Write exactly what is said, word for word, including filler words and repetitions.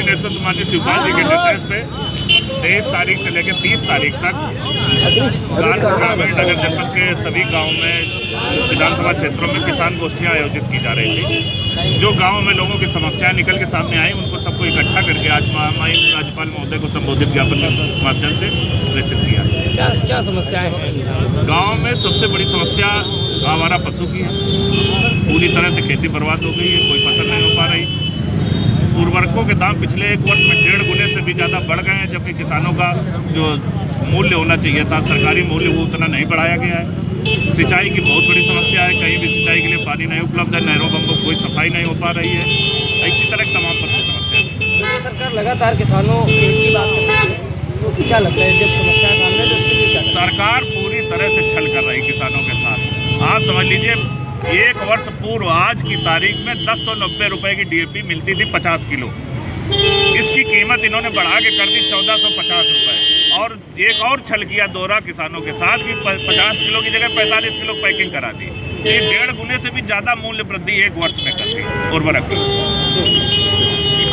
नेतृत्व माननीय शिवपाल जी के निर्देश पे तेईस तारीख से लेकर तीस तारीख तक ग्रामीण नगर जनपद के सभी गाँव में विधानसभा क्षेत्रों में किसान गोष्ठियाँ आयोजित की जा रही थी। जो गाँव में लोगों की समस्याएं निकल के सामने आई, उनको सबको इकट्ठा करके आज महामहिम राज्यपाल महोदय को संबोधित ज्ञापन के माध्यम से प्रेषित किया। क्या क्या समस्याएं हैं गाँव में? सबसे बड़ी समस्या आवारा पशु की है। पूरी तरह से खेती बर्बाद हो गई है, कोई फसल नहीं हो पा रही। उर्वरकों के दाम पिछले एक वर्ष में डेढ़ गुने से भी ज़्यादा बढ़ गए हैं, जबकि किसानों का जो मूल्य होना चाहिए था, सरकारी मूल्य, वो उतना नहीं बढ़ाया गया है। सिंचाई की बहुत बड़ी समस्या है, कहीं भी सिंचाई के लिए पानी नहीं उपलब्ध है, नहरों बंबों कोई सफाई नहीं हो पा रही है। इसी तरह तमाम पर समस्या है। सरकार लगातार किसानों की बात करती है, तो क्या लगता है जब समस्या सामने तो सरकार पूरी तरह से छल कर रही किसानों के साथ। आप समझ लीजिए, एक वर्ष पूर्व आज की तारीख में दस सौ नब्बे रुपये की डीएपी मिलती थी पचास किलो। इसकी कीमत इन्होंने बढ़ा के कर दी चौदह सौ पचास रुपये। और एक और छल किया दोहरा किसानों के साथ कि पचास किलो की जगह पैंतालीस किलो पैकिंग करा दी। ये डेढ़ गुने से भी ज़्यादा मूल्य वृद्धि एक वर्ष में कर दी उर्वरक की।